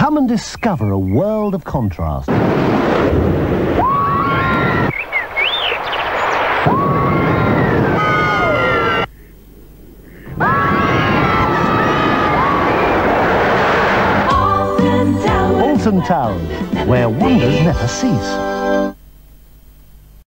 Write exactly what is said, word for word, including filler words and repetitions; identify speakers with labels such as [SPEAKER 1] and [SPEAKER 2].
[SPEAKER 1] Come and discover a world of contrast. Alton Towers, where wonders never cease.